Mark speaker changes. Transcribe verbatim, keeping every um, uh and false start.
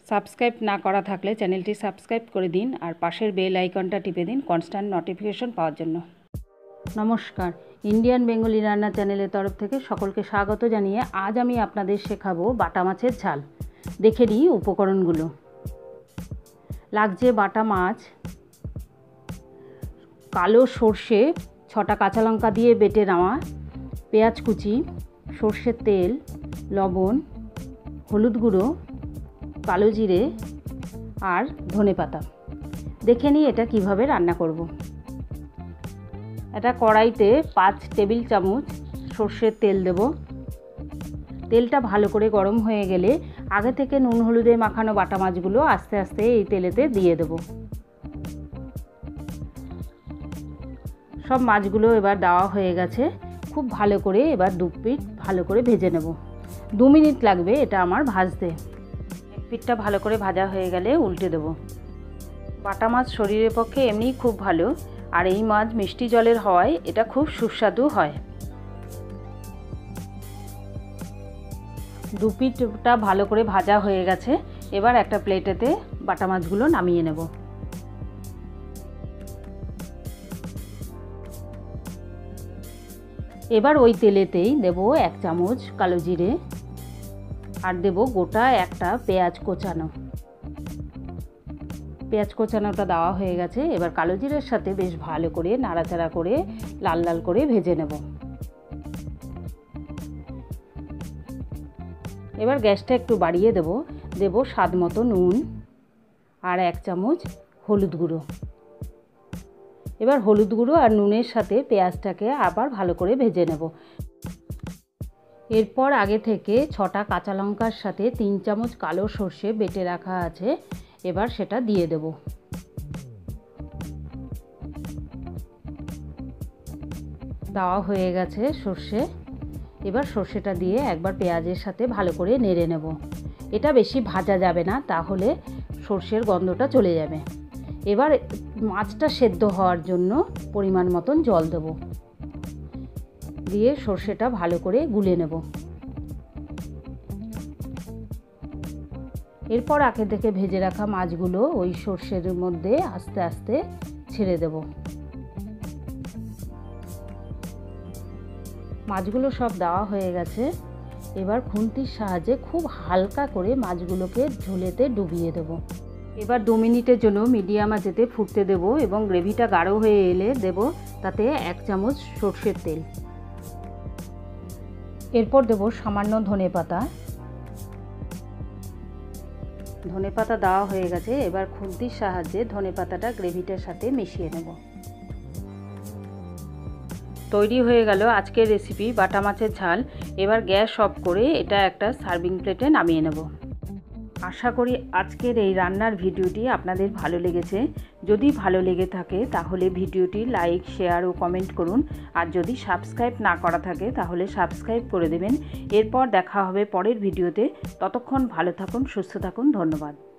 Speaker 1: Subscribe না করা থাকলে চ্যানেলটি সাবস্ক্রাইব করে দিন আর পাশের বেল আইকনটা টিপে দিন কনস্ট্যান্ট নোটিফিকেশন পাওয়ার জন্য। নমস্কার, ইন্ডিয়ান বেঙ্গলি রান্না চ্যানেলের তরফ থেকে সকলকে স্বাগত জানিয়ে আজ আমি আপনাদের শেখাবো বাটা মাছের ঝাল। দেখে নিই উপকরণগুলো। লাগছে বাটা মাছ, কালো সর্ষে ছটা কাঁচা লঙ্কা দিয়ে বেটে নেওয়া, পেঁয়াজ কুচি, সর্ষের তেল, লবণ, হলুদ গুঁড়ো, কালো জিরে আর ধনেপাতা। দেখে নিই এটা কিভাবে রান্না করব। এটা কড়াইতে পাঁচ টেবিল চামচ সর্ষের তেল দেব। তেলটা ভালো করে গরম হয়ে গেলে আগে থেকে নুন হলুদে মাখানো বাটা মাছগুলো আস্তে আস্তে এই তেলেতে দিয়ে দেব। সব মাছগুলো এবার দেওয়া হয়ে গেছে। খুব ভালো করে এবার দু পিঠ ভালো করে ভেজে নেব। দু মিনিট লাগবে এটা আমার ভাজতে। এক পিঠটা ভালো করে ভাজা হয়ে গেলে উল্টে দেব। বাটা মাছ শরীরের পক্ষে এমনিই খুব ভালো, আর এই মাছ মিষ্টি জলের হওয়ায় এটা খুব সুস্বাদু হয়। দু পিঠটা ভালো করে ভাজা হয়ে গেছে। এবার একটা প্লেটেতে বাটা মাছগুলো নামিয়ে নেব। এবার ওই তেলেতেই দেব এক চামচ কালো জিরে আর দেব গোটা একটা পেঁয়াজ কোচানো। পেঁয়াজ কোচানোটা দেওয়া হয়ে গেছে। এবার কালো জিরের সাথে বেশ ভালো করে নাড়াচাড়া করে লাল লাল করে ভেজে নেব। এবার গ্যাসটা একটু বাড়িয়ে দেব। দেব স্বাদ মতো নুন আর এক চামচ হলুদ গুঁড়ো। এবার হলুদ গুঁড়ো আর নুনের সাথে পেঁয়াজটাকে আবার ভালো করে ভেজে নেব। এরপর আগে থেকে ছটা কাঁচা লঙ্কার সাথে তিন চামচ কালো সর্ষে বেটে রাখা আছে, এবার সেটা দিয়ে দেব। দেওয়া হয়ে গেছে সর্ষে। এবার সর্ষেটা দিয়ে একবার পেঁয়াজের সাথে ভালো করে নেড়ে নেব। এটা বেশি ভাজা যাবে না, তাহলে সর্ষের গন্ধটা চলে যাবে। এবার মাছটা সেদ্ধ হওয়ার জন্য পরিমাণ মতন জল দেব। দিয়ে সর্ষেটা ভালো করে গুলে নেব। এরপর আগে থেকে ভেজে রাখা মাছগুলো ওই সর্ষের মধ্যে আস্তে আস্তে ছেড়ে দেব। মাছগুলো সব দেওয়া হয়ে গেছে। এবার খুন্তির সাহায্যে খুব হালকা করে মাছগুলোকে ঝোলেতে ডুবিয়ে দেব। এবার দু মিনিটের জন্য মিডিয়াম আঁচেতে ফুটতে দেব এবং গ্রেভিটা গাঢ় হয়ে এলে দেব তাতে এক চামচ সর্ষের তেল। এরপর দেব সামান্য ধনেপাতা। ধনেপাতা দেওয়া হয়ে গেছে। এবার খুন্তির সাহায্যে ধনেপাতাটা গ্রেভিটার সাথে মিশিয়ে নেব। তৈরি হয়ে গেল আজকের রেসিপি বাটা মাছের ঝাল। এবার গ্যাস অফ করে এটা একটা সার্ভিং প্লেটে নামিয়ে নেব। আশা করি আজকের এই রান্নার ভিডিওটি আপনাদের ভালো লেগেছে। যদি ভালো লেগে থাকে তাহলে ভিডিওটি লাইক, শেয়ার ও কমেন্ট করুন। আর যদি সাবস্ক্রাইব না করা থাকে তাহলে সাবস্ক্রাইব করে দেবেন। এরপর দেখা হবে পরের ভিডিওতে। ততক্ষণ ভালো থাকুন, সুস্থ থাকুন। ধন্যবাদ।